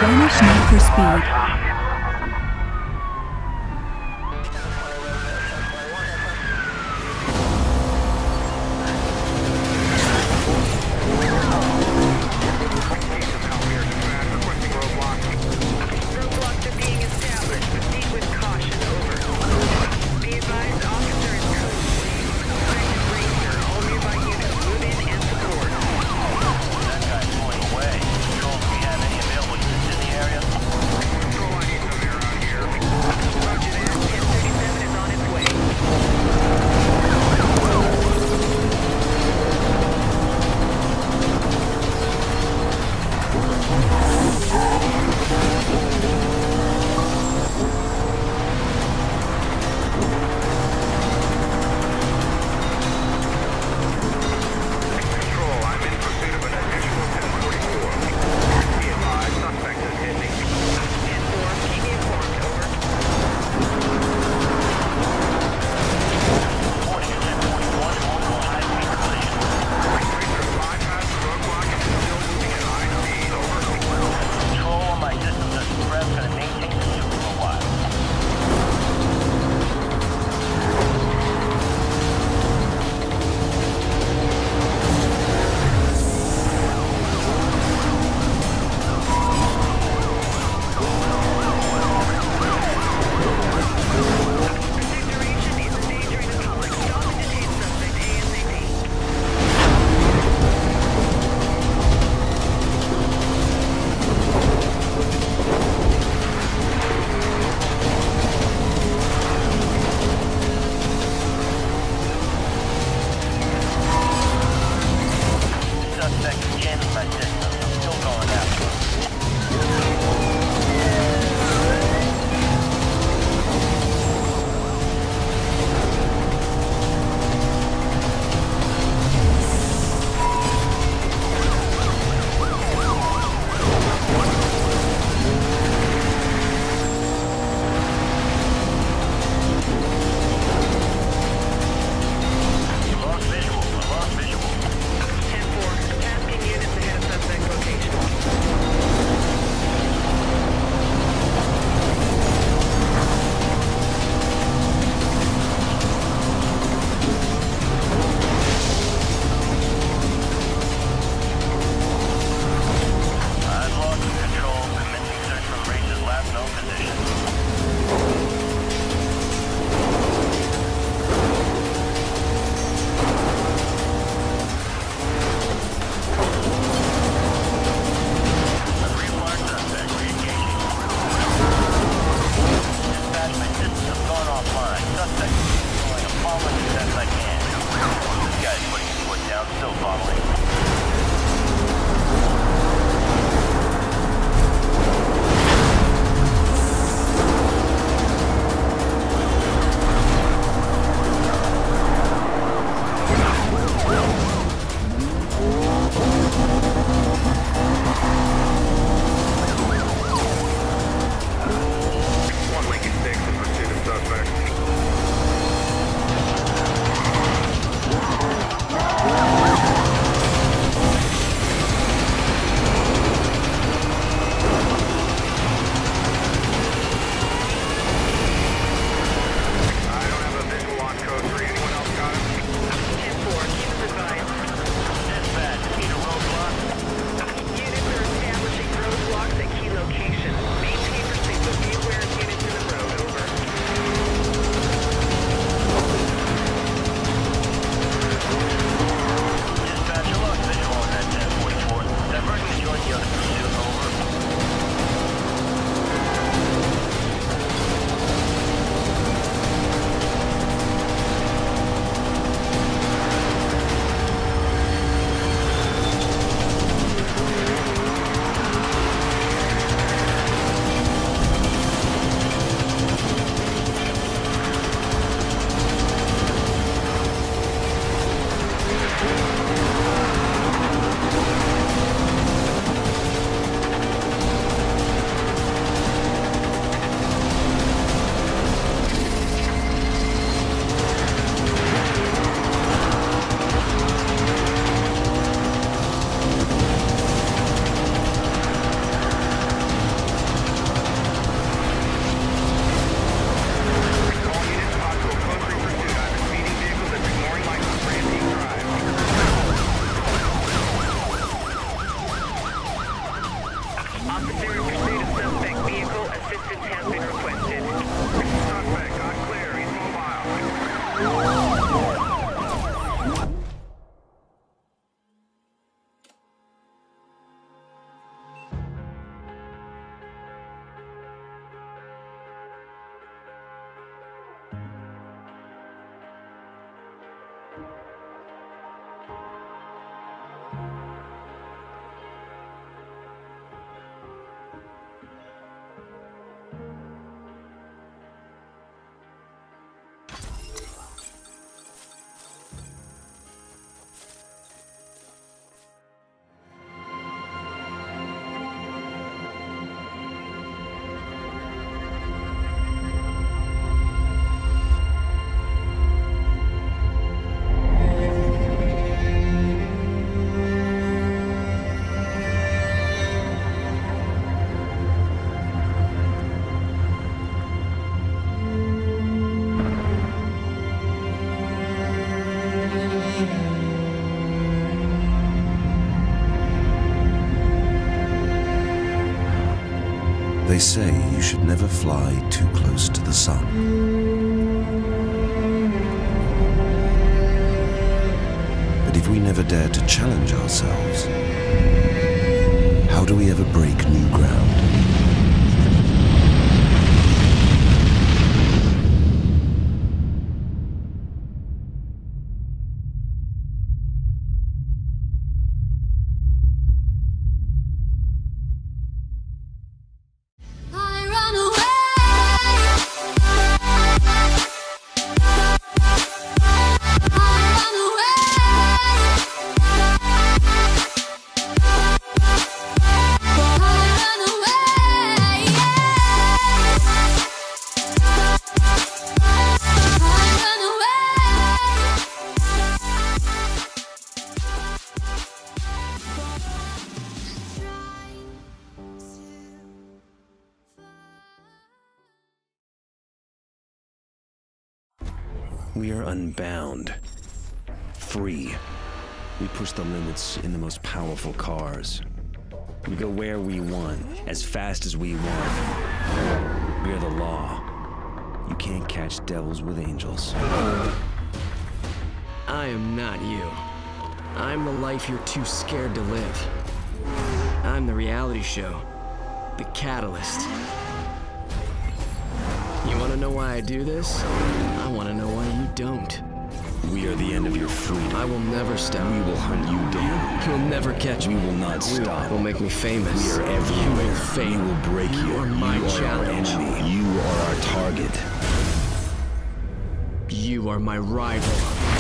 Vanish need for speed. Officer in pursuit of suspect vehicle. Assistance has been requested. Suspect got clear. He's mobile. They say you should never fly too close to the sun. But if we never dare to challenge ourselves, how do we ever break new ground? We are unbound, free. We push the limits in the most powerful cars. We go where we want, as fast as we want. We are the law. You can't catch devils with angels. I am not you. I'm the life you're too scared to live. I'm the reality show. The catalyst. You want to know why I do this? I want to know why you don't. We are the end of your freedom. I will never stop. We will hunt you down. You'll never catch me. We will not stop. You will make me famous. We are everywhere. You will fail. We will break you. You are my challenge. Our enemy. You are our target. You are my rival.